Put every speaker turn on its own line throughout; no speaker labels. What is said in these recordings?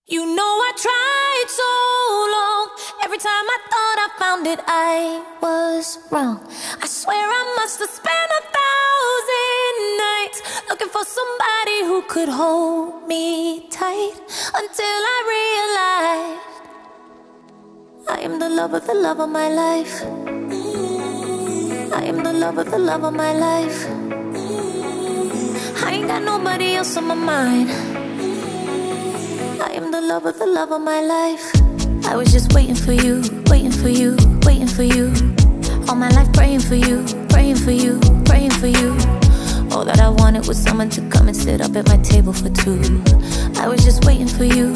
You know I tried so long. Every time I thought I found it, I was wrong. I swear I must have spent 1,000 nights looking for somebody who could hold me tight, until I realized I am the love of my life. I am the love of my life. I ain't got nobody else on my mind. I am the love of my life. I was just waiting for you, waiting for you, waiting for you. All my life praying for you, praying for you, praying for you. All that I wanted was someone to come and sit up at my table for two. I was just waiting for you.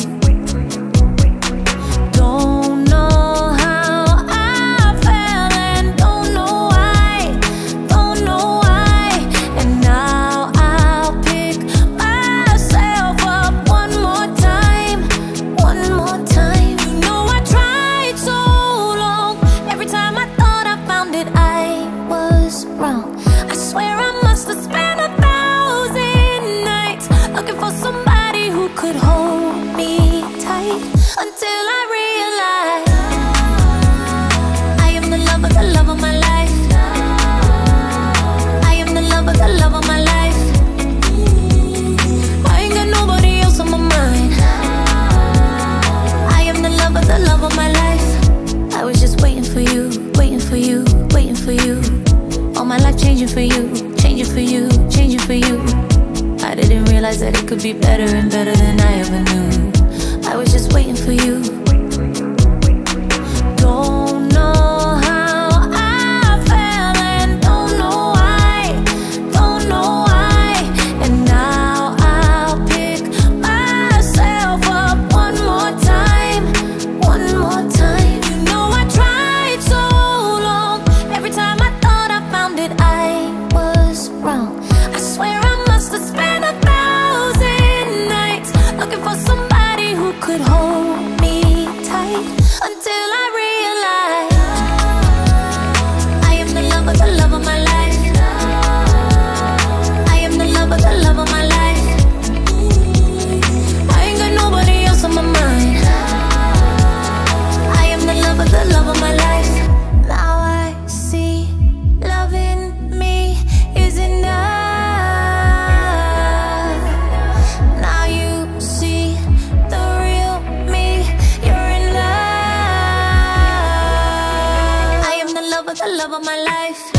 Don't know how I fell and don't know why, don't know why. And now I'll pick myself up one more time, one more time. You know I tried so long. Every time I thought I found it, I was wrong. I swear I must have spent 1,000 nights looking for somebody who could hold me tight, until I realized I am the love of my life. I am the love of my life. I ain't got nobody else on my mind. I am the love of my life. I was just waiting for you, waiting for you, waiting for you. All my life changing for you, changing for you, changing for you. I didn't realize that it could be better and better than I ever knew. I was just waiting for you. Don't know how I fell and don't know why, don't know why. And now I'll pick myself up one more time, one more time. You know I tried so long. Every time I thought I found it, I was wrong. I swear I must have spent 1,000 nights looking for somebody who could hold me tight, until I realized I am the love of my life. I am the love of my life. I ain't got nobody else on my mind. I am the love of my life. Now I see loving me is enough. Now you see the real me, you're in love. I am the love of my life.